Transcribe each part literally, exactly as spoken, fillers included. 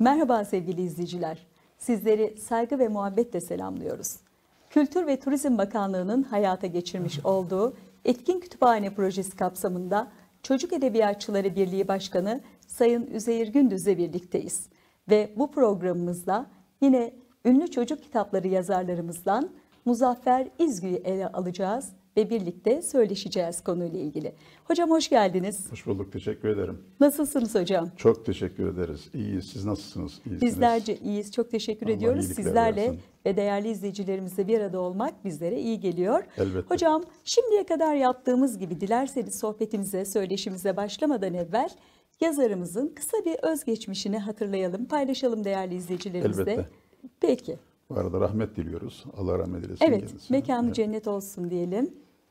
Merhaba sevgili izleyiciler. Sizleri saygı ve muhabbetle selamlıyoruz. Kültür ve Turizm Bakanlığı'nın hayata geçirmiş olduğu Etkin Kütüphane Projesi kapsamında Çocuk Edebiyatçıları Birliği Başkanı Sayın Üzeyir Gündüz'le birlikteyiz. Ve bu programımızda yine ünlü çocuk kitapları yazarlarımızdan Muzaffer İzgü'yü ele alacağız ve birlikte söyleşeceğiz konuyla ilgili. Hocam hoş geldiniz. Hoş bulduk, teşekkür ederim. Nasılsınız hocam? Çok teşekkür ederiz. İyiyiz, siz nasılsınız? İyisiniz. Bizlerce iyiyiz, çok teşekkür Allah ediyoruz. Sizlerle versin. ve değerli izleyicilerimizle bir arada olmak bizlere iyi geliyor. Elbette. Hocam şimdiye kadar yaptığımız gibi dilerseniz sohbetimize, söyleşimize başlamadan evvel yazarımızın kısa bir özgeçmişini hatırlayalım, paylaşalım değerli izleyicilerimizle. Elbette. Peki. Bu arada rahmet diliyoruz. Allah rahmet eylesin Evet, kendisine. mekanı Evet. cennet olsun diyelim.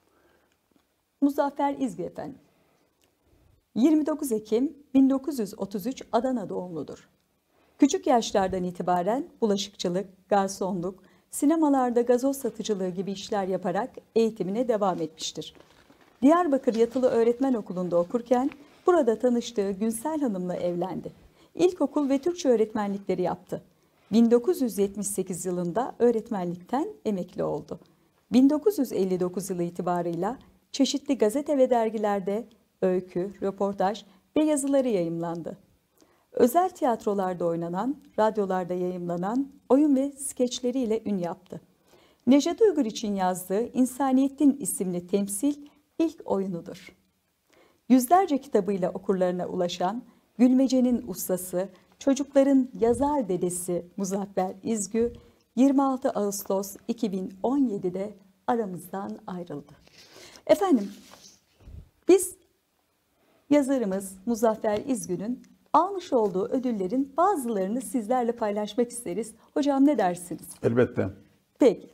Muzaffer İzgü efendim. yirmi dokuz Ekim bin dokuz yüz otuz üç Adana doğumludur. Küçük yaşlardan itibaren bulaşıkçılık, garsonluk, sinemalarda gazoz satıcılığı gibi işler yaparak eğitimine devam etmiştir. Diyarbakır Yatılı Öğretmen Okulu'nda okurken burada tanıştığı Günsel Hanım'la evlendi. İlkokul ve Türkçe öğretmenlikleri yaptı. bin dokuz yüz yetmiş sekiz yılında öğretmenlikten emekli oldu. bin dokuz yüz elli dokuz yılı itibarıyla çeşitli gazete ve dergilerde öykü, röportaj ve yazıları yayımlandı. Özel tiyatrolarda oynanan, radyolarda yayımlanan oyun ve skeçleriyle ün yaptı. Nejat Uygur için yazdığı İnsaniyettin isimli temsil ilk oyunudur. Yüzlerce kitabıyla okurlarına ulaşan Gülmece'nin ustası, çocukların yazar dedesi Muzaffer İzgü, yirmi altı Ağustos iki bin on yedi'de aramızdan ayrıldı. Efendim, biz yazarımız Muzaffer İzgü'nün almış olduğu ödüllerin bazılarını sizlerle paylaşmak isteriz. Hocam ne dersiniz? Elbette. Peki.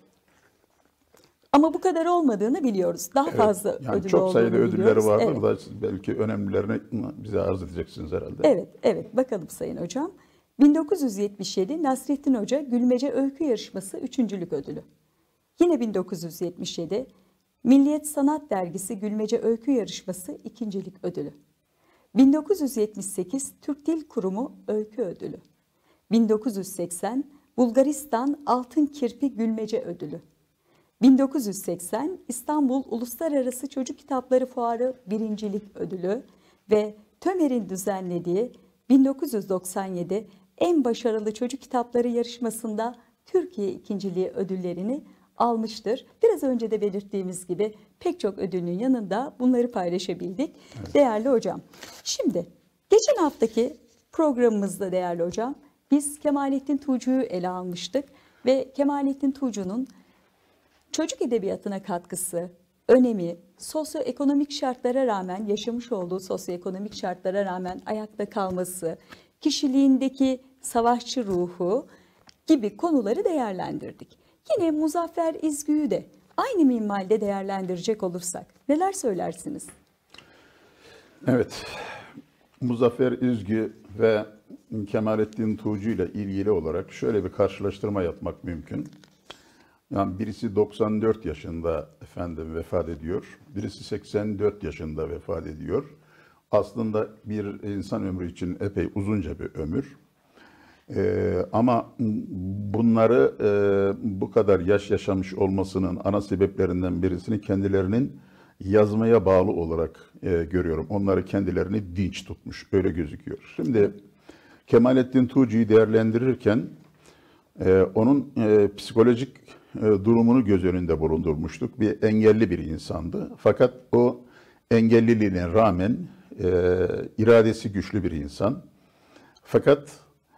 Ama bu kadar olmadığını biliyoruz. Daha Evet, fazla yani ödül çok sayıda olduğunu ödülleri biliyoruz. vardır Evet. da siz belki önemlilerini bize arz edeceksiniz herhalde. Evet, evet. Bakalım Sayın Hocam. bin dokuz yüz yetmiş yedi Nasrettin Hoca Gülmece Öykü Yarışması üçüncülük ödülü. Yine bin dokuz yüz yetmiş yedi Milliyet Sanat Dergisi Gülmece Öykü Yarışması ikincilik ödülü. bin dokuz yüz yetmiş sekiz Türk Dil Kurumu Öykü Ödülü. bin dokuz yüz seksen Bulgaristan Altın Kirpi Gülmece Ödülü. bin dokuz yüz seksen İstanbul Uluslararası Çocuk Kitapları Fuarı birincilik ödülü ve TÖMER'in düzenlediği bin dokuz yüz doksan yedi En Başarılı Çocuk Kitapları yarışmasında Türkiye ikinciliği ödüllerini almıştır. Biraz önce de belirttiğimiz gibi pek çok ödülün yanında bunları paylaşabildik. Evet. Değerli hocam, şimdi geçen haftaki programımızda değerli hocam biz Kemalettin Tuğcu'yu ele almıştık ve Kemalettin Tuğcu'nun çocuk edebiyatına katkısı, önemi, sosyoekonomik şartlara rağmen yaşamış olduğu sosyoekonomik şartlara rağmen ayakta kalması, kişiliğindeki savaşçı ruhu gibi konuları değerlendirdik. Yine Muzaffer İzgü'yü de aynı minvalde değerlendirecek olursak neler söylersiniz? Evet, Muzaffer İzgü ve Kemalettin Tuğcu ile ilgili olarak şöyle bir karşılaştırma yapmak mümkün. Yani birisi doksan dört yaşında efendim vefat ediyor, birisi seksen dört yaşında vefat ediyor. Aslında bir insan ömrü için epey uzunca bir ömür. Ee, ama bunları e, bu kadar yaş yaşamış olmasının ana sebeplerinden birisini kendilerinin yazmaya bağlı olarak e, görüyorum. Onları kendilerini dinç tutmuş, öyle gözüküyor. Şimdi Kemalettin Tuğcu'yu değerlendirirken e, onun e, psikolojik e, durumunu göz önünde bulundurmuştuk. Bir engelli bir insandı. Fakat o engelliliğine rağmen e, iradesi güçlü bir insan. Fakat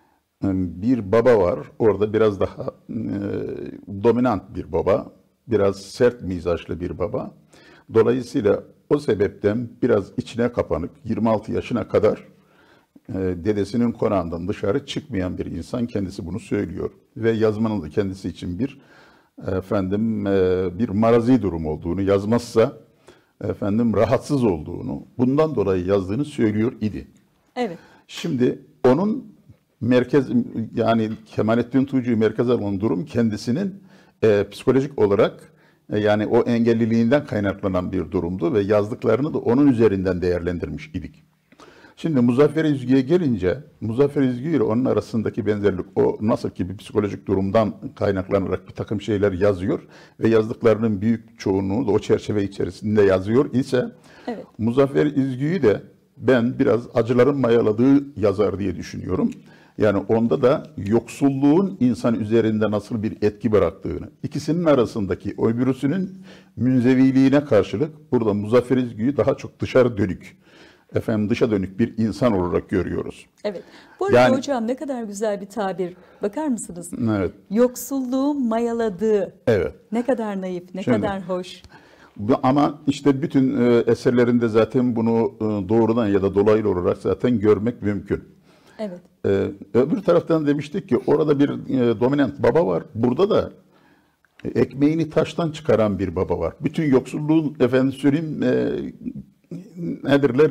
bir baba var, orada biraz daha e, dominant bir baba, biraz sert mizaçlı bir baba. Dolayısıyla o sebepten biraz içine kapanık, yirmi altı yaşına kadar e, dedesinin konağından dışarı çıkmayan bir insan, kendisi bunu söylüyor. Ve yazmanın da kendisi için bir efendim e, bir marazi durum olduğunu, yazmazsa efendim rahatsız olduğunu, bundan dolayı yazdığını söylüyor idi. Evet. Şimdi onun merkez, yani Kemalettin Tuğcu'yu merkeze alan durum kendisinin e, psikolojik olarak e, yani o engelliliğinden kaynaklanan bir durumdu ve yazdıklarını da onun üzerinden değerlendirmiş idik. Şimdi Muzaffer İzgi'ye gelince, Muzaffer İzgi ile onun arasındaki benzerlik, o nasıl ki bir psikolojik durumdan kaynaklanarak bir takım şeyler yazıyor ve yazdıklarının büyük çoğunluğu da o çerçeve içerisinde yazıyor ise, Evet. Muzaffer İzgi'yi de ben biraz acıların mayaladığı yazar diye düşünüyorum. Yani onda da yoksulluğun insan üzerinde nasıl bir etki bıraktığını, ikisinin arasındaki öbürüsünün münzeviliğine karşılık burada Muzaffer İzgi'yi daha çok dışarı dönük, efendim dışa dönük bir insan olarak görüyoruz. Evet. Bu arada Yani- hocam ne kadar güzel bir tabir. Bakar mısınız? Evet. Yoksulluğun mayaladığı. Evet. Ne kadar naif, ne Şimdi- kadar hoş. Bu- Ama işte bütün e, eserlerinde zaten bunu e, doğrudan ya da dolaylı olarak zaten görmek mümkün. Evet. Ee, öbür taraftan demiştik ki orada bir e, dominant baba var. Burada da e, ekmeğini taştan çıkaran bir baba var. Bütün yoksulluğun efendim söyleyeyim e, nedirler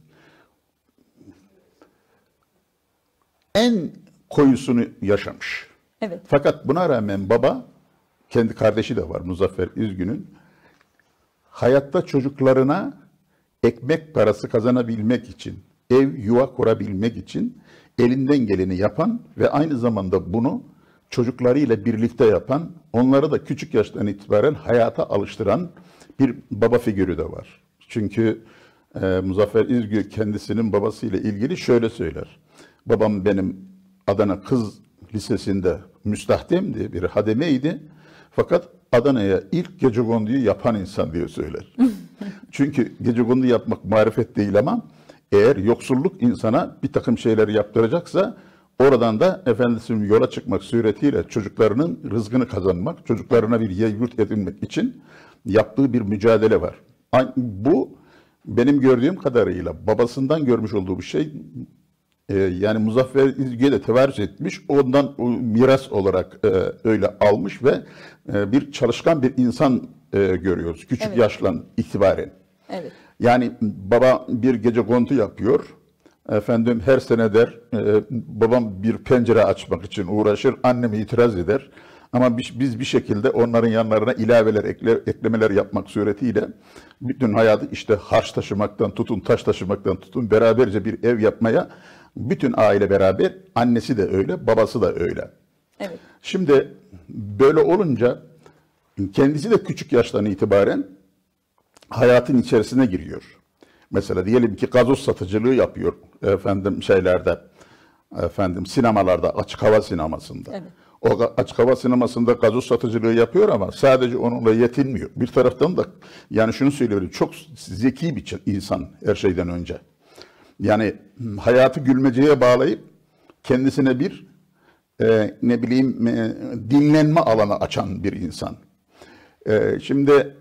en koyusunu yaşamış. Evet. Fakat buna rağmen baba, kendi kardeşi de var Muzaffer İzgü'nün, hayatta çocuklarına ekmek parası kazanabilmek için, ev yuva kurabilmek için elinden geleni yapan ve aynı zamanda bunu çocuklarıyla birlikte yapan, onları da küçük yaştan itibaren hayata alıştıran bir baba figürü de var. Çünkü e, Muzaffer İzgü kendisinin babasıyla ilgili şöyle söyler. Babam benim Adana Kız Lisesi'nde müstahdemdi, bir hademeydi. Fakat Adana'ya ilk gecekonduyu yapan insan diye söyler. Çünkü gecekondu yapmak marifet değil ama eğer yoksulluk insana bir takım şeyler yaptıracaksa oradan da efendim yola çıkmak suretiyle çocuklarının rızkını kazanmak, çocuklarına bir yer yurt edinmek için yaptığı bir mücadele var. Bu benim gördüğüm kadarıyla babasından görmüş olduğu bir şey. Ee, yani Muzaffer İzgi'ye de tevarüz etmiş, ondan miras olarak e, öyle almış ve e, bir çalışkan bir insan e, görüyoruz küçük Evet. yaşlan itibaren. Evet. Yani baba bir gecekondu yapıyor, efendim her sene der, e, babam bir pencere açmak için uğraşır, annem itiraz eder. Ama biz, biz bir şekilde onların yanlarına ilaveler, ekle, eklemeler yapmak suretiyle bütün hayatı işte harç taşımaktan tutun, taş taşımaktan tutun, beraberce bir ev yapmaya, bütün aile beraber, annesi de öyle, babası da öyle. Evet. Şimdi böyle olunca kendisi de küçük yaştan itibaren hayatın içerisine giriyor. Mesela diyelim ki gazoz satıcılığı yapıyor efendim şeylerde, efendim sinemalarda, açık hava sinemasında. Evet. O açık hava sinemasında gazoz satıcılığı yapıyor ama sadece onunla yetinmiyor. Bir taraftan da yani şunu söylüyorum, çok zeki bir insan her şeyden önce. Yani hayatı gülmeceye bağlayıp kendisine bir e, ne bileyim e, dinlenme alanı açan bir insan. E, şimdi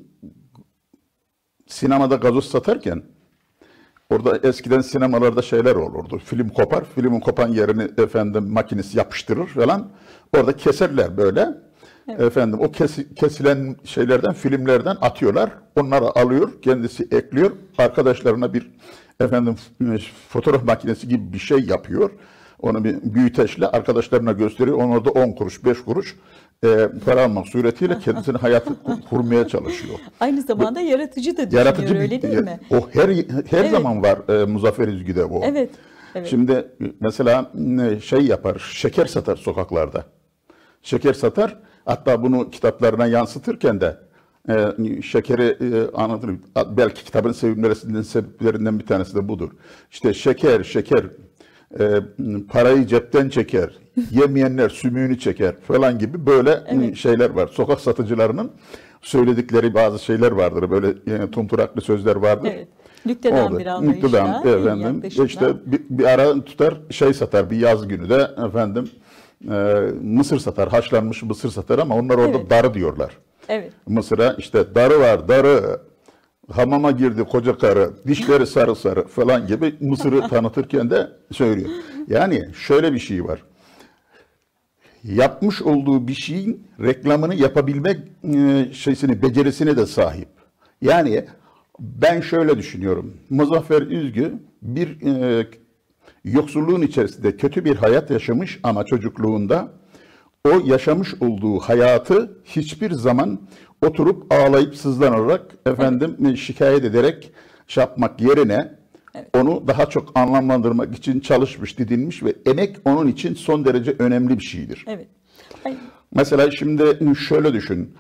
sinemada gazoz satarken orada eskiden sinemalarda şeyler olurdu. Film kopar, filmin kopan yerini efendim makinesi yapıştırır falan. Orada keserler böyle. Evet. Efendim o kes, kesilen şeylerden, filmlerden atıyorlar. Onları alıyor, kendisi ekliyor. Arkadaşlarına bir efendim fotoğraf makinesi gibi bir şey yapıyor. Onu bir büyüteçle arkadaşlarına gösteriyor. Onu orada on kuruş, beş kuruş e, para almak suretiyle kendisini hayatı kurmaya çalışıyor. Aynı zamanda yaratıcı da düşünüyor, Yaratıcı bir, öyle değil mi? O her her Evet. zaman var e, Muzaffer İzgi'de bu. Evet. Evet. Şimdi mesela şey yapar, şeker satar sokaklarda. Şeker satar, hatta bunu kitaplarına yansıtırken de e, şekeri e, anlatır. Belki kitabın sevimlerinden, sebeplerinden bir tanesi de budur. İşte şeker, şeker, e, parayı cepten çeker, yemeyenler sümüğünü çeker falan gibi böyle Evet. şeyler var. Sokak satıcılarının söyledikleri bazı şeyler vardır. Böyle e, tumturaklı sözler vardır. Evet. Nüktedan Oldu. bir anlayışla, Nüktedan, değil mi? efendim. Yaklaşımla. İşte bir, bir ara tutar şey satar, bir yaz günü de efendim e, mısır satar, haşlanmış mısır satar ama onlar orada Evet. darı diyorlar. Evet. Mısır'a işte darı var, darı, hamama girdi koca karı, dişleri sarı sarı falan gibi mısırı tanıtırken de söylüyor. Yani şöyle bir şey var. Yapmış olduğu bir şeyin reklamını yapabilmek e, şeysini, becerisine de sahip. Yani ben şöyle düşünüyorum. Muzaffer İzgi bir e, yoksulluğun içerisinde kötü bir hayat yaşamış ama çocukluğunda o yaşamış olduğu hayatı hiçbir zaman oturup ağlayıp sızlanarak efendim şikayet ederek şey yapmak yerine Evet. Onu daha çok anlamlandırmak için çalışmış, didinmiş ve emek onun için son derece önemli bir şeydir. Evet. Ay, Mesela şimdi şöyle düşün,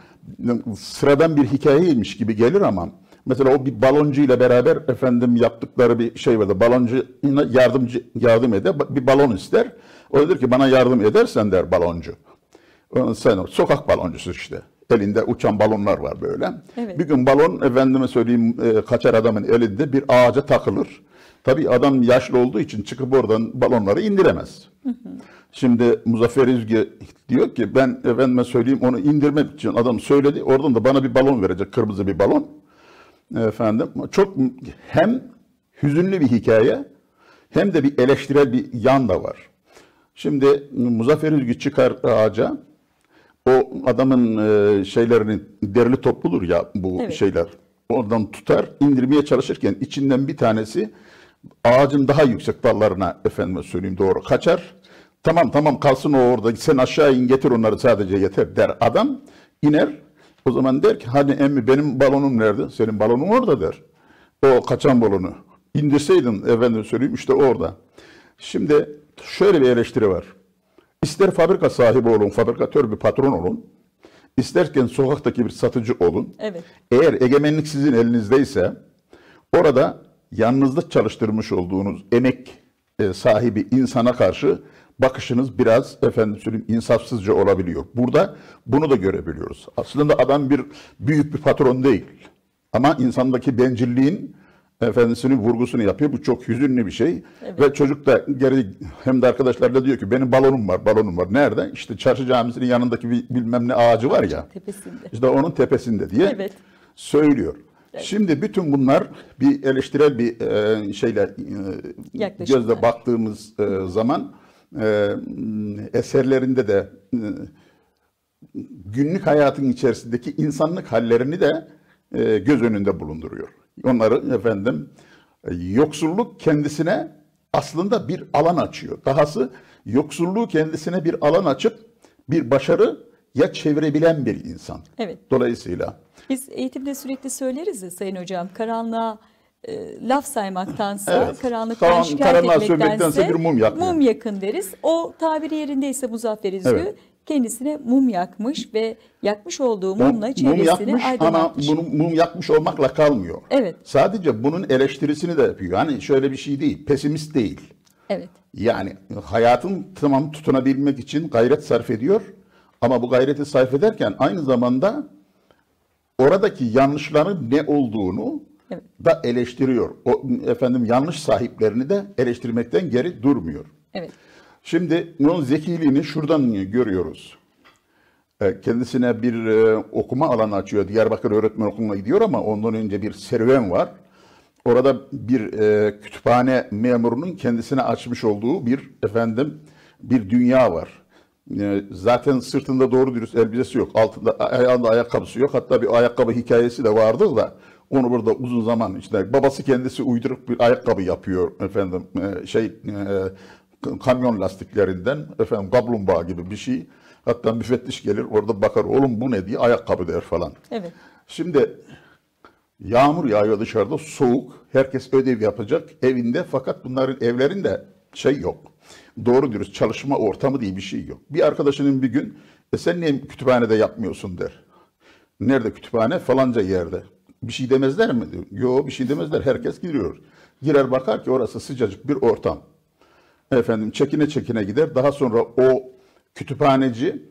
sıradan bir hikayeymiş gibi gelir ama mesela o bir baloncu ile beraber efendim yaptıkları bir şey vardı. Baloncu yardımcı yardım eder, bir balon ister. O der ki bana yardım edersen der baloncu. Sen o sokak baloncusu işte. Elinde uçan balonlar var böyle. Evet. Bir gün balon efendime söyleyeyim kaçar adamın elinde bir ağaca takılır. Tabii adam yaşlı olduğu için çıkıp oradan balonları indiremez. Hı hı. Şimdi Muzaffer İzgi diyor ki ben efendime söyleyeyim onu indirmek için adam söyledi. Oradan da bana bir balon verecek, kırmızı bir balon. Efendim çok hem hüzünlü bir hikaye hem de bir eleştirel bir yan da var. Şimdi Muzaffer İzgi çıkar ağaca. O adamın e, şeylerini derli topludur ya bu evet. şeyler. Oradan tutar, indirmeye çalışırken içinden bir tanesi ağacın daha yüksek dallarına efendime söyleyeyim doğru kaçar. Tamam tamam kalsın o orada. Sen aşağı in getir onları sadece yeter der adam. İner. O zaman der ki hani emmi benim balonum nerede? Senin balonun orada der. O kaçan balonu. İndirseydin efendim söyleyeyim işte orada. Şimdi şöyle bir eleştiri var. İster fabrika sahibi olun, fabrikatör bir patron olun. İsterken sokaktaki bir satıcı olun. Evet. Eğer egemenlik sizin elinizdeyse orada yanınızda çalıştırmış olduğunuz emek sahibi insana karşı bakışınız biraz efendim söyleyeyim insafsızca olabiliyor. Burada bunu da görebiliyoruz. Aslında adam bir büyük bir patron değil. Ama insandaki bencilliğin efendisinin vurgusunu yapıyor. Bu çok hüzünlü bir şey. Evet. Ve çocuk da geri hem de arkadaşlarla diyor ki benim balonum var, balonum var. Nerede? İşte çarşı camisinin yanındaki bir bilmem ne ağacı var ya. Tepesinde. İşte onun tepesinde diye evet. söylüyor. Evet. Şimdi bütün bunlar bir eleştirel bir e, şeyle e, gözle baktığımız e, zaman e, eserlerinde de e, günlük hayatın içerisindeki insanlık hallerini de e, göz önünde bulunduruyor. Onları efendim yoksulluk kendisine aslında bir alan açıyor. Dahası yoksulluğu kendisine bir alan açıp bir başarıya çevirebilen bir insan. Evet. Dolayısıyla. Biz eğitimde sürekli söyleriz ya Sayın Hocam, karanlığa e, laf saymaktansa, evet. karanlıktan Karan, şikayet etmektense bir mum yakın. Mum yakın deriz. O tabiri yerindeyse Muzaffer İzgü evet. kendisine mum yakmış ve yakmış olduğu mumla çevresini mum aydınlatmış. Ama bunu mum yakmış olmakla kalmıyor. Evet. Sadece bunun eleştirisini de yapıyor. Yani şöyle bir şey değil, pesimist değil. Evet. Yani hayatın tamam tutunabilmek için gayret sarf ediyor. Ama bu gayreti sarf ederken aynı zamanda oradaki yanlışların ne olduğunu evet. da eleştiriyor. O efendim yanlış sahiplerini de eleştirmekten geri durmuyor. Evet. Şimdi onun zekiliğini şuradan görüyoruz. Kendisine bir okuma alanı açıyor. Diyarbakır Öğretmen Okulu'na gidiyor ama ondan önce bir serüven var. Orada bir kütüphane memurunun kendisine açmış olduğu bir efendim bir dünya var. Zaten sırtında doğru dürüst elbisesi yok. Altında ayağında ayakkabısı yok. Hatta bir ayakkabı hikayesi de vardır da onu burada uzun zaman işte babası kendisi uydurup bir ayakkabı yapıyor efendim şey kamyon lastiklerinden efendim kaplumbağa gibi bir şey. Hatta müfettiş gelir orada bakar oğlum bu ne diye ayakkabı der falan. Evet. Şimdi yağmur yağıyor dışarıda soğuk. Herkes ödev yapacak evinde fakat bunların evlerinde şey yok. Doğru dürüst çalışma ortamı diye bir şey yok. Bir arkadaşının bir gün e sen niye kütüphanede yapmıyorsun der. Nerede kütüphane? Falanca yerde. Bir şey demezler mi diyor. Yok bir şey demezler. Herkes giriyor. Girer bakar ki orası sıcacık bir ortam. Efendim çekine çekine gider. Daha sonra o kütüphaneci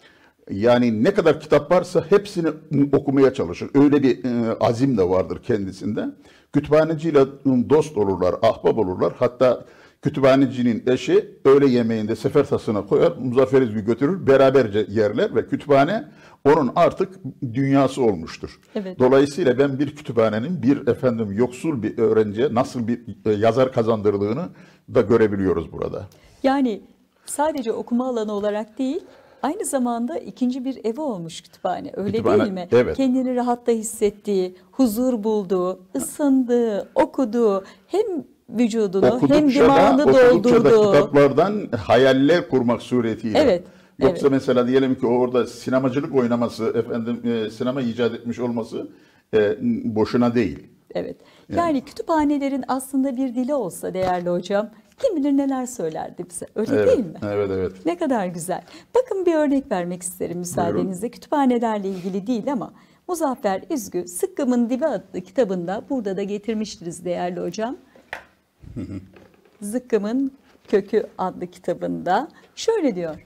yani ne kadar kitap varsa hepsini okumaya çalışır. Öyle bir e, azim de vardır kendisinde. Kütüphaneciyle dost olurlar, ahbap olurlar. Hatta kütüphanecinin eşi öğle yemeğinde sefer tasına koyar, Muzaffer İzgü götürür, beraberce yerler ve kütüphane onun artık dünyası olmuştur. Evet. Dolayısıyla ben bir kütüphanenin bir efendim yoksul bir öğrenciye nasıl bir yazar kazandırdığını da görebiliyoruz burada. Yani sadece okuma alanı olarak değil, aynı zamanda ikinci bir evi olmuş kütüphane. Öyle kütüphane, değil mi? Evet. Kendini rahatta hissettiği, huzur bulduğu, ısındığı, okuduğu, hem vücudunu okudukça hem dimağını da, doldurduğu. Da kitaplardan hayaller kurmak suretiyle. Evet. Yoksa evet. mesela diyelim ki orada sinemacılık oynaması, efendim e, sinema icat etmiş olması e, boşuna değil. evet. Yani kütüphanelerin aslında bir dili olsa değerli hocam, kim bilir neler söylerdi bize. Öyle Evet, değil mi? evet, evet. Ne kadar güzel. Bakın bir örnek vermek isterim müsaadenizle. Kütüphanelerle ilgili değil ama Muzaffer Üzgü Sıkkımın Dibi adlı kitabında, burada da getirmiştiriz değerli hocam. Zıkkımın Kökü adlı kitabında şöyle diyor.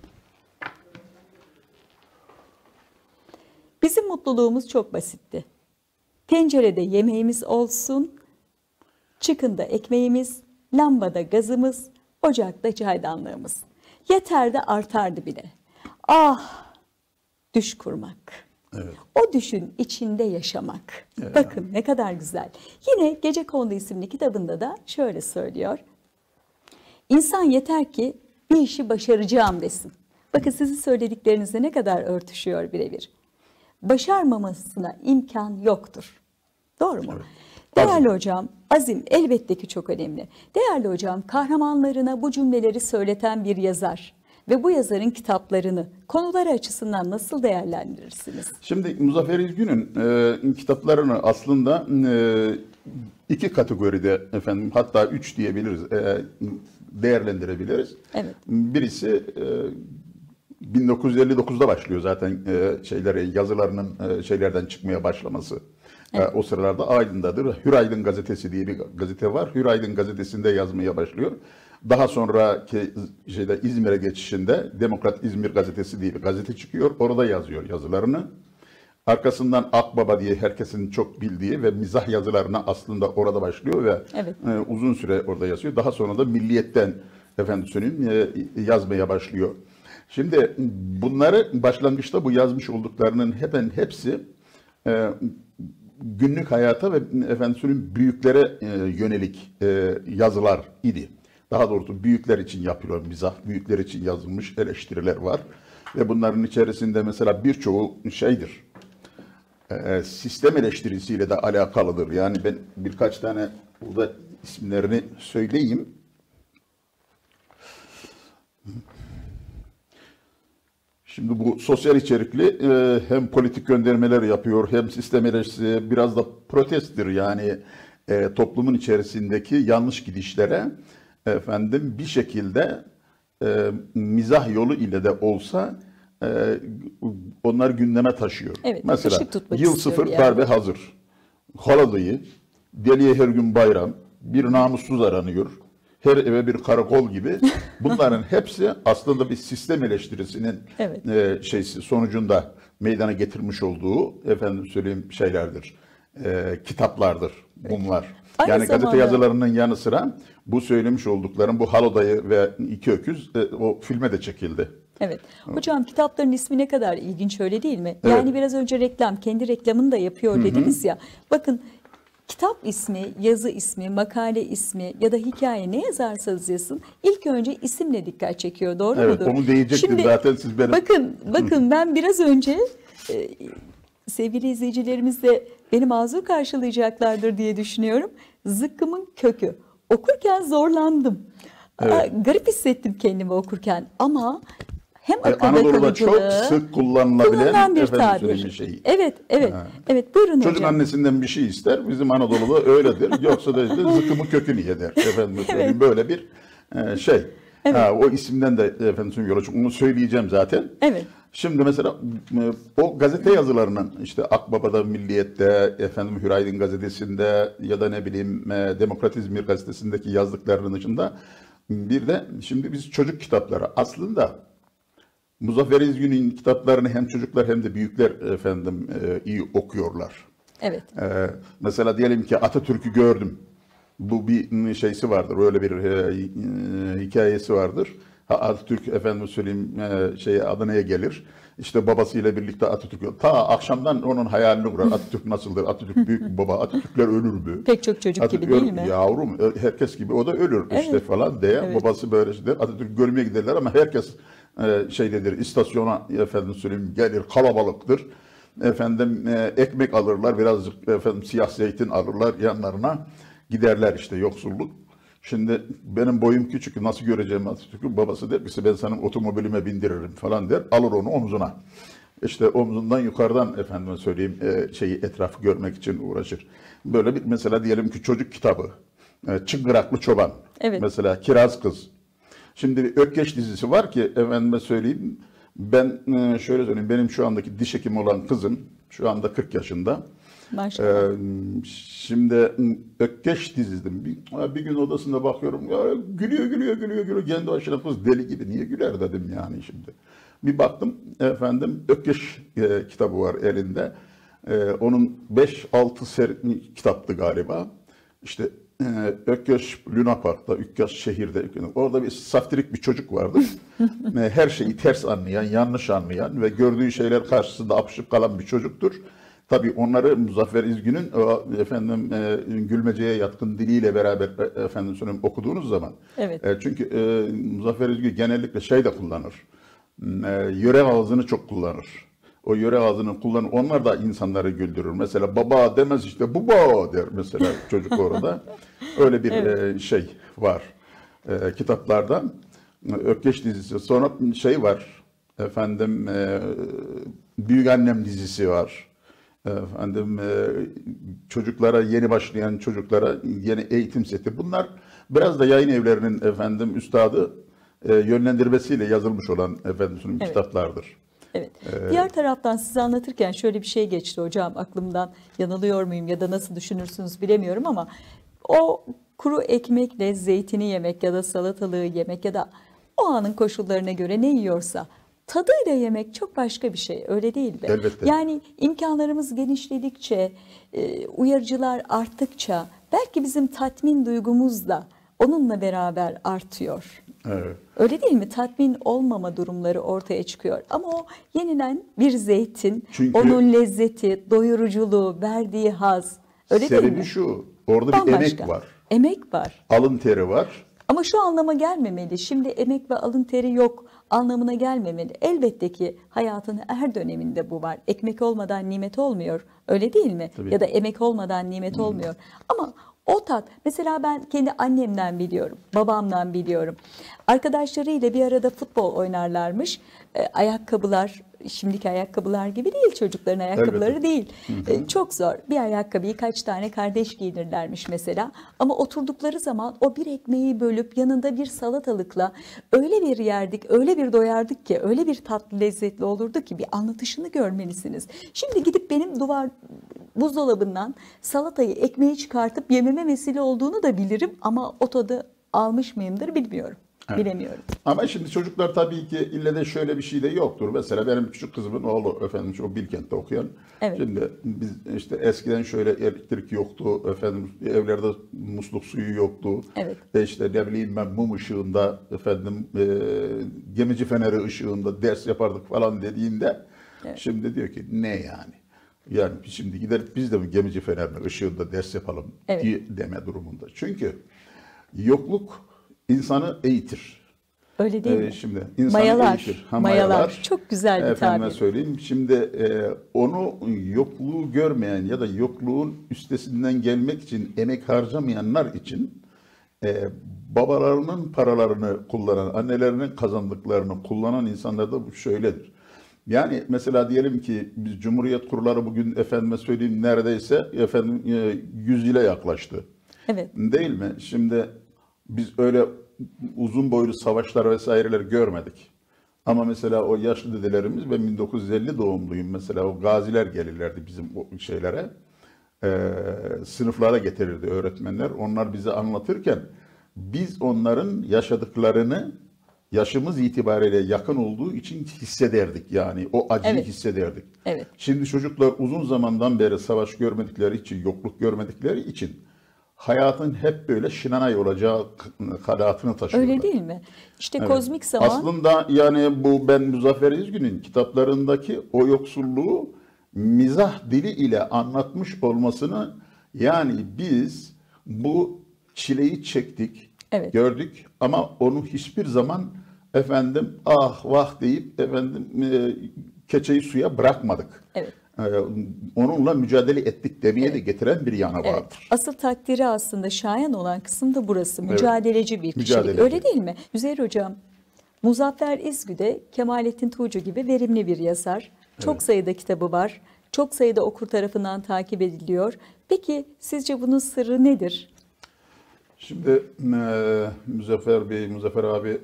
Bizim mutluluğumuz çok basitti. Tencerede yemeğimiz olsun, çıkında ekmeğimiz, lambada gazımız, ocakta çaydanlığımız. Yeter de artardı bile. Ah, düş kurmak. Evet. O düşün içinde yaşamak. Evet. Bakın ne kadar güzel. Yine Gecekondu isimli kitabında da şöyle söylüyor. İnsan yeter ki bir işi başaracağım desin. Bakın sizin söylediklerinizle ne kadar örtüşüyor birebir. Başarmamasına imkan yoktur. Doğru mu? Evet. Değerli Azim. hocam, azim elbette ki çok önemli. Değerli hocam, kahramanlarına bu cümleleri söyleten bir yazar ve bu yazarın kitaplarını konuları açısından nasıl değerlendirirsiniz? Şimdi Muzaffer İzgün'ün e, kitaplarını aslında e, iki kategoride efendim, hatta üç diyebiliriz, e, değerlendirebiliriz. Evet. Birisi e, bin dokuz yüz elli dokuzda başlıyor zaten e, şeyleri, yazılarının e, şeylerden çıkmaya başlaması. Evet. E, o sıralarda Aydın'dadır. Hür Aydın gazetesi diye bir gazete var. Hür Aydın gazetesinde yazmaya başlıyor. Daha sonraki şeyde İzmir'e geçişinde Demokrat İzmir gazetesi diye bir gazete çıkıyor. Orada yazıyor yazılarını. Arkasından Akbaba diye herkesin çok bildiği ve mizah yazılarına aslında orada başlıyor ve Evet. e, uzun süre orada yazıyor. Daha sonra da Milliyet'ten efendim söyleyeyim e, yazmaya başlıyor. Şimdi bunları başlangıçta bu yazmış olduklarının hemen hepsi e, günlük hayata ve efendim söyleyeyim büyüklere e, yönelik e, yazılar idi. Daha doğrusu büyükler için yapılıyor mizah, büyükler için yazılmış eleştiriler var. Ve bunların içerisinde mesela birçoğu şeydir, e, sistem eleştirisiyle de alakalıdır. Yani ben birkaç tane burada isimlerini söyleyeyim. Şimdi bu sosyal içerikli e, hem politik göndermeler yapıyor, hem sistem eleştirisi, biraz da protesttir. Yani e, toplumun içerisindeki yanlış gidişlere efendim bir şekilde e, mizah yolu ile de olsa e, onlar gündeme taşıyor. Evet, mesela ışık tutmak yıl istiyor sıfır yani. darbe hazır. Haladayı, deliye her gün bayram, bir namussuz aranıyor. Her eve bir karakol gibi. Bunların hepsi aslında bir sistem eleştirisinin Evet. e, şeysi sonucunda meydana getirmiş olduğu efendim söyleyeyim şeylerdir. E, kitaplardır bunlar. Aynı Yani gazete zamanda- yazılarının yanı sıra bu söylemiş olduklarım, bu Halodayı ve İki Öküz e, o filme de çekildi. Evet. Hocam kitapların ismi ne kadar ilginç, öyle değil mi? Evet. Yani biraz önce reklam, kendi reklamını da yapıyor dediniz ya. Bakın kitap ismi, yazı ismi, makale ismi ya da hikaye ne yazarsanız yazın ilk önce isimle dikkat çekiyor. Doğru Evet, mudur? onu diyecektim zaten, siz benim- Bakın, bakın ben biraz önce e, sevgili izleyicilerimiz de beni mazur karşılayacaklardır diye düşünüyorum. Zıkkımın Kökü. Okurken zorlandım. Evet. Aa, garip hissettim kendimi okurken ama hem E, akılda Anadolu'da çok kalıcılığı, sık kullanılabilen kullanılan bir efendim tabir. söyleyeyim şey. Evet, evet. Ha. Evet, buyurun Çocuk hocam. annesinden bir şey ister. Bizim Anadolu'da öyledir. Yoksa da işte zıkkımı kökünü yer. Efendim söyleyeyim, böyle bir e, şey. Evet. Ha, o isimden de efendim söyleyeyim, yola çık- onu söyleyeceğim zaten. Evet. Şimdi mesela e, o gazete yazılarının işte Akbaba'da, Milliyet'te, efendim Hür Aydın gazetesinde ya da ne bileyim e, Demokrat İzmir gazetesindeki yazdıklarının dışında bir de şimdi biz çocuk kitapları aslında Muzaffer İzgün'ün kitaplarını hem çocuklar hem de büyükler efendim e, iyi okuyorlar. Evet. Ee, mesela diyelim ki Atatürk'ü gördüm. Bu bir şeysi vardır, öyle bir e, e, hikayesi vardır. Ha, Atatürk efendim söyleyeyim e, şeye Adana'ya gelir. İşte babasıyla birlikte Atatürk ta akşamdan onun hayalini kurar. Atatürk nasıldır? Atatürk büyük bir baba. Atatürkler ölür mü? Pek çok çocuk Atatürk gibi değil ölür- mi? Yavrum ö- herkes gibi o da ölür işte Evet. falan diye. Evet. Babası böyle işte Atatürk görmeye giderler ama herkes e, şeydedir, istasyona efendim söyleyeyim gelir, kalabalıktır. Efendim e, ekmek alırlar, birazcık efendim siyah zeytin alırlar yanlarına, giderler işte yoksulluk. Şimdi benim boyum küçük, nasıl göreceğim Atatürk'ü? Babası der ki ben senin otomobilime bindiririm falan der, alır onu omzuna. işte omzundan yukarıdan efendime söyleyeyim e, şeyi etrafı görmek için uğraşır. Böyle bir mesela diyelim ki çocuk kitabı. E, Çıngıraklı Çoban. Evet. Mesela Kiraz Kız. Şimdi bir Ökkeş dizisi var ki efendime söyleyeyim ben e, şöyle söyleyeyim benim şu andaki diş hekimi olan kızım şu anda kırk yaşında. Maşallah. Ee, şimdi Ökkeş dizisi bir, bir gün odasında bakıyorum ya, gülüyor gülüyor gülüyor gülüyor kendi başına kız deli gibi niye güler dedim yani şimdi. Bir baktım efendim Ökkeş e, kitabı var elinde. E, onun beş altı seri kitaptı galiba. İşte e, Ökkeş Luna Park'ta, Ökkeş şehirde. Orada bir saftirik bir çocuk vardı. e, her şeyi ters anlayan, yanlış anlayan ve gördüğü şeyler karşısında apışıp kalan bir çocuktur. Tabii onları Muzaffer İzgün'ün efendim e, Gülmece'ye yatkın diliyle beraber e, efendim söyleyeyim okuduğunuz zaman. Evet. E, çünkü e, Muzaffer İzgün genellikle şey de kullanır. E, yöre ağzını çok kullanır. O yöre ağzını kullanır. Onlar da insanları güldürür. Mesela baba demez işte buba der mesela çocuk orada. Öyle bir evet. e, şey var e, kitaplarda. Ökkeş dizisi. Sonra şey var. Efendim e, Büyükannem dizisi var. Efendim çocuklara yeni başlayan çocuklara yeni eğitim seti. Bunlar biraz da yayın evlerinin efendim üstadı yönlendirmesiyle yazılmış olan efendim evet. kitaplardır. Evet. Ee, Diğer taraftan size anlatırken şöyle bir şey geçti hocam aklımdan. Yanılıyor muyum ya da nasıl düşünürsünüz bilemiyorum ama o kuru ekmekle zeytini yemek ya da salatalığı yemek ya da o anın koşullarına göre ne yiyorsa tadıyla yemek çok başka bir şey, öyle değil mi? Elbette. Yani imkanlarımız genişledikçe, uyarıcılar arttıkça belki bizim tatmin duygumuz da onunla beraber artıyor. Evet. Öyle değil mi? Tatmin olmama durumları ortaya çıkıyor. Ama o yenilen bir zeytin, Çünkü onun lezzeti, doyuruculuğu, verdiği haz, öyle değil mi? Sebebi şu, orada Bambaşka. bir emek var. Emek var. Alın teri var. Ama şu anlama gelmemeli. Şimdi emek ve alın teri yok anlamına gelmemeli. Elbette ki hayatın her döneminde bu var. Ekmek olmadan nimet olmuyor. Öyle değil mi? Tabii. Ya da emek olmadan nimet hmm. olmuyor. Ama o tat, mesela ben kendi annemden biliyorum, babamdan biliyorum. Arkadaşlarıyla bir arada futbol oynarlarmış. E, ayakkabılar, şimdiki ayakkabılar gibi değil, çocukların ayakkabıları evet. değil. E, çok zor. Bir ayakkabıyı kaç tane kardeş giyinirlermiş mesela. Ama oturdukları zaman o bir ekmeği bölüp yanında bir salatalıkla öyle bir yerdik, öyle bir doyardık ki, öyle bir tatlı lezzetli olurdu ki bir anlatışını görmelisiniz. Şimdi gidip benim duvar buzdolabından salatayı, ekmeği çıkartıp yememe vesile olduğunu da bilirim ama o tadı almış mıyımdır bilmiyorum. Evet. Bilemiyorum. Ama şimdi çocuklar tabii ki ille de şöyle bir şey de yoktur. Mesela benim küçük kızımın oğlu efendim o Bilkent'te okuyan. Evet. Şimdi biz işte eskiden şöyle elektrik yoktu efendim evlerde musluk suyu yoktu. Evet. E işte ne bileyim ben mum ışığında efendim e, gemici feneri ışığında ders yapardık falan dediğinde evet. Şimdi diyor ki ne yani? Yani şimdi gider biz de mi gemici fenerinin ışığında ders yapalım evet. diye deme durumunda. Çünkü yokluk insanı eğitir. Öyle değil ee, mi? Şimdi insanı mayalar, eğitir. Ha, mayalar. mayalar. Çok güzel bir Efendime tabir. söyleyeyim. Şimdi e, onu yokluğu görmeyen ya da yokluğun üstesinden gelmek için emek harcamayanlar için e, babalarının paralarını kullanan, annelerinin kazandıklarını kullanan insanlarda bu şöyledir. Yani mesela diyelim ki biz Cumhuriyet kurları bugün efendime söyleyeyim neredeyse efendim yüz yıla yaklaştı. Evet. Değil mi? Şimdi biz öyle uzun boylu savaşlar vesaireler görmedik. Ama mesela o yaşlı dedelerimiz ben bin dokuz yüz elli doğumluyum mesela o gaziler gelirlerdi bizim o şeylere. E, sınıflara getirirdi öğretmenler. Onlar bize anlatırken biz onların yaşadıklarını yaşımız itibariyle yakın olduğu için hissederdik yani o acıyı evet. hissederdik. Evet. Şimdi çocuklar uzun zamandan beri savaş görmedikleri için, yokluk görmedikleri için hayatın hep böyle şinanay olacağı kanaatini taşıyorlar. Öyle değil mi? İşte evet. kozmik zaman. Aslında yani bu ben Muzaffer İzgün'ün kitaplarındaki o yoksulluğu mizah dili ile anlatmış olmasını yani biz bu çileyi çektik. Evet. Gördük ama onu hiçbir zaman efendim ah vah deyip efendim e, keçeyi suya bırakmadık. Evet. E, onunla mücadele ettik demeye evet. de getiren bir yanı evet. vardır. Asıl takdiri aslında şayan olan kısım da burası. Mücadeleci evet. bir kişilik. Mücadeleci. Öyle değil mi? Üzeyir Hocam, Muzaffer İzgü de Kemalettin Tuğcu gibi verimli bir yazar. Çok Evet. sayıda kitabı var. Çok sayıda okur tarafından takip ediliyor. Peki sizce bunun sırrı nedir? Şimdi e, Muzaffer Bey, Muzaffer abi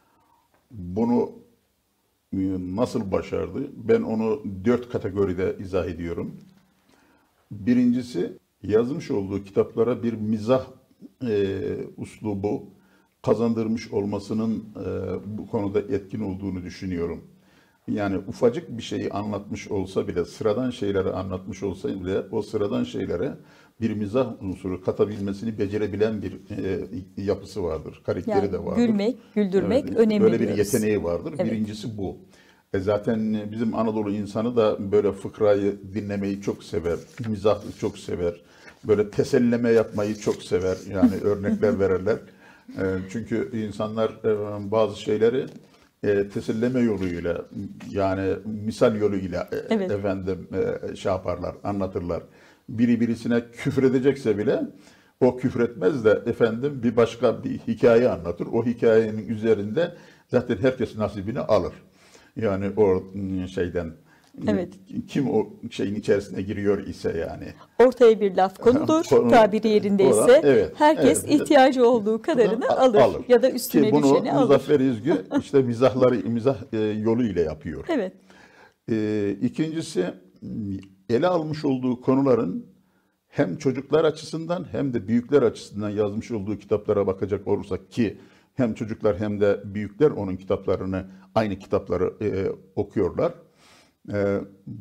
bunu e, nasıl başardı? Ben onu dört kategoride izah ediyorum. Birincisi, yazmış olduğu kitaplara bir mizah e, uslubu kazandırmış olmasının e, bu konuda etkin olduğunu düşünüyorum. Yani ufacık bir şeyi anlatmış olsa bile, sıradan şeyleri anlatmış olsa bile o sıradan şeylere bir mizah unsuru katabilmesini becerebilen bir e, yapısı vardır, karakteri Yani de vardır. gülmek, güldürmek Evet, önemli öyle bir diyoruz. yeteneği vardır. Evet. Birincisi bu. E zaten bizim Anadolu insanı da böyle fıkrayı dinlemeyi çok sever, mizahı çok sever, böyle teselleme yapmayı çok sever. Yani örnekler verirler. E, çünkü insanlar e, bazı şeyleri e, teselleme yoluyla, yani misal yoluyla e, Evet. efendim e, şey yaparlar, anlatırlar. Biri birisine küfredecekse bile o küfretmez de efendim bir başka bir hikaye anlatır. O hikayenin üzerinde zaten herkes nasibini alır. Yani o şeyden Evet. kim o şeyin içerisine giriyor ise yani. Ortaya bir laf konulur, Konu- tabiri yerindeyse Olan, evet, herkes evet. ihtiyacı olduğu kadarını A- alır, alır. ya da Ki üstüne bunu düşeni alır. Muzaffer İzgü işte mizahları mizah e, yoluyla yapıyor. Evet, E, ikincisi, ele almış olduğu konuların hem çocuklar açısından hem de büyükler açısından yazmış olduğu kitaplara bakacak olursak, ki hem çocuklar hem de büyükler onun kitaplarını, aynı kitapları e, okuyorlar. E,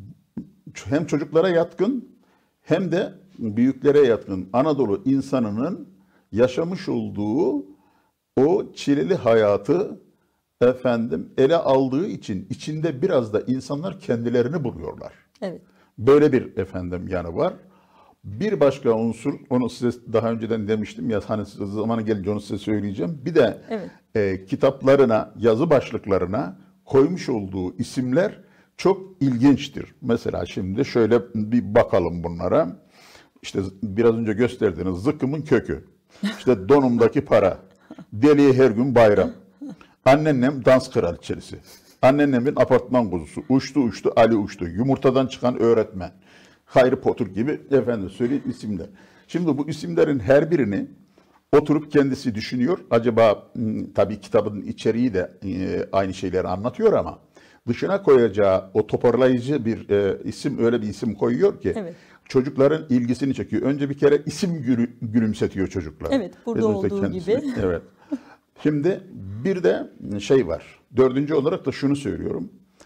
hem çocuklara yatkın hem de büyüklere yatkın Anadolu insanının yaşamış olduğu o çileli hayatı efendim ele aldığı için içinde biraz da insanlar kendilerini buluyorlar. evet, Böyle bir efendim yanı var. Bir başka unsur, onu size daha önceden demiştim ya, hani zamanı gelince onu size söyleyeceğim. Bir de evet. e, kitaplarına, yazı başlıklarına koymuş olduğu isimler çok ilginçtir. Mesela şimdi şöyle bir bakalım bunlara. İşte biraz önce gösterdiğiniz zıkkımın kökü, işte donumdaki para, deliye her gün bayram, anneannem dans kraliçesi, anneannemin apartman kuzusu, uçtu uçtu Ali uçtu, yumurtadan çıkan öğretmen, Harry Potter gibi efendim söyleyeyim isimler. Şimdi bu isimlerin her birini oturup kendisi düşünüyor. Acaba hmm, tabii kitabın içeriği de e, aynı şeyleri anlatıyor ama dışına koyacağı o toparlayıcı bir e, isim, öyle bir isim koyuyor ki Evet. çocukların ilgisini çekiyor. Önce bir kere isim gülü, gülümsetiyor çocuklar. Evet, burada Biraz önce olduğu kendisini- gibi. Evet. Şimdi bir de şey var. Dördüncü olarak da şunu söylüyorum.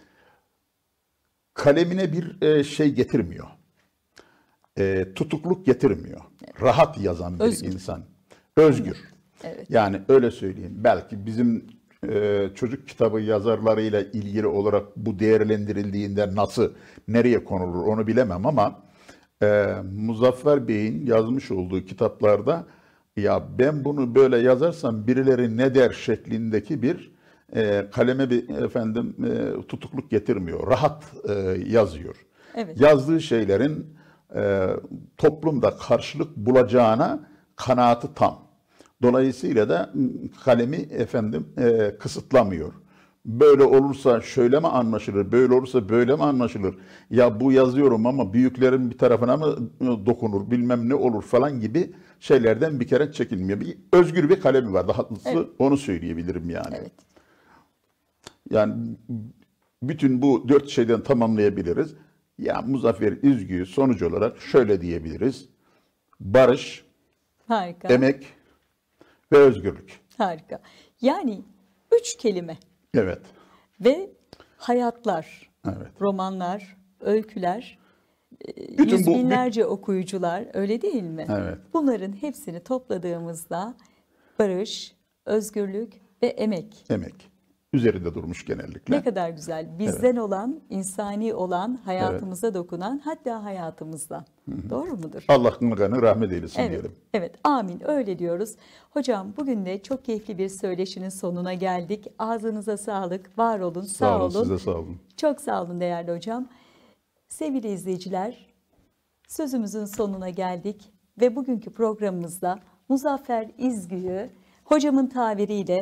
Kalemine bir e, şey getirmiyor. E, tutukluk getirmiyor. Rahat yazan bir Özgür. insan. Özgür. Evet. Yani öyle söyleyeyim. Belki bizim e, çocuk kitabı yazarlarıyla ilgili olarak bu değerlendirildiğinde nasıl, nereye konulur onu bilemem ama e, Muzaffer Bey'in yazmış olduğu kitaplarda ya ben bunu böyle yazarsam birileri ne der şeklindeki bir e, kaleme bir efendim e, tutukluk getirmiyor. Rahat e, yazıyor. Evet. Yazdığı şeylerin e, toplumda karşılık bulacağına kanaati tam. Dolayısıyla da m, kalemi efendim e, kısıtlamıyor. Böyle olursa şöyle mi anlaşılır, böyle olursa böyle mi anlaşılır? Ya bu yazıyorum ama büyüklerin bir tarafına mı dokunur, bilmem ne olur falan gibi şeylerden bir kere çekinmiyor. Bir özgür bir kalemi var. Daha doğrusu Evet. onu söyleyebilirim yani. Evet. Yani bütün bu dört şeyden tamamlayabiliriz. Ya Muzaffer İzgü sonuç olarak şöyle diyebiliriz. Barış, Harika. emek ve özgürlük. Harika. Yani üç kelime Evet, ve hayatlar, evet. romanlar, öyküler, Bütün yüz bu- binlerce okuyucular, öyle değil mi? Evet. Bunların hepsini topladığımızda barış, özgürlük ve emek. Emek. Üzerinde durmuş genellikle. Ne kadar güzel. Bizden olan, insani olan, hayatımıza dokunan, hatta hayatımızda. Doğru mudur? Allah kanı rahmet eylesin Evet, diyelim. evet, amin, öyle diyoruz. Hocam bugün de çok keyifli bir söyleşinin sonuna geldik. Ağzınıza sağlık, var olun, sağ, Sağ olun, olun. size sağ olun. Çok sağ olun değerli hocam. Sevgili izleyiciler, sözümüzün sonuna geldik ve bugünkü programımızda Muzaffer İzgü'yü hocamın tabiriyle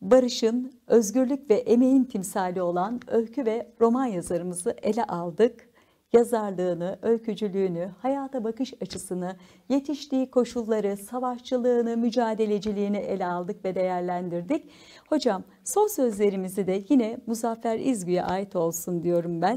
barışın, özgürlük ve emeğin timsali olan öykü ve roman yazarımızı ele aldık. Yazarlığını, öykücülüğünü, hayata bakış açısını, yetiştiği koşulları, savaşçılığını, mücadeleciliğini ele aldık ve değerlendirdik. Hocam, son sözlerimizi de yine Muzaffer İzgü'ye ait olsun diyorum ben.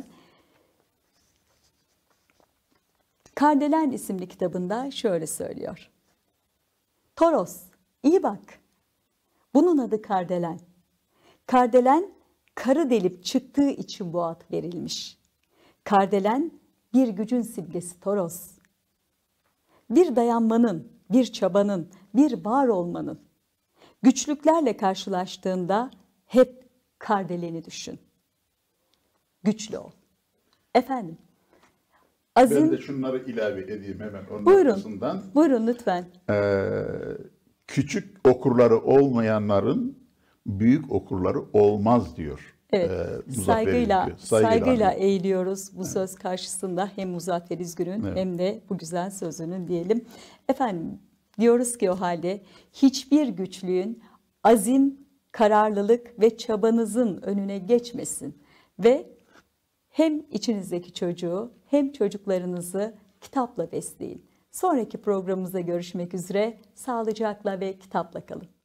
Kardelen isimli kitabında şöyle söylüyor. Toros, iyi bak. Bunun adı kardelen. Kardelen, karı delip çıktığı için bu ad verilmiş. Kardelen, bir gücün simgesi Toros. Bir dayanmanın, bir çabanın, bir var olmanın. Güçlüklerle karşılaştığında hep kardeleni düşün. Güçlü ol. Efendim, azim... Ben de şunları ilave edeyim hemen onun buyurun, arkasından. Buyurun lütfen. Ee, küçük okurları olmayanların büyük okurları olmaz diyor. Evet, Ee, saygıyla, İzgü. saygıyla, saygıyla hani. eğiliyoruz bu evet. söz karşısında hem Muzaffer İzgü'nün evet. hem de bu güzel sözünün diyelim. Efendim, diyoruz ki o halde hiçbir güçlüğün azim, kararlılık ve çabanızın önüne geçmesin ve hem içinizdeki çocuğu hem çocuklarınızı kitapla besleyin. Sonraki programımızda görüşmek üzere. Sağlıcakla ve kitapla kalın.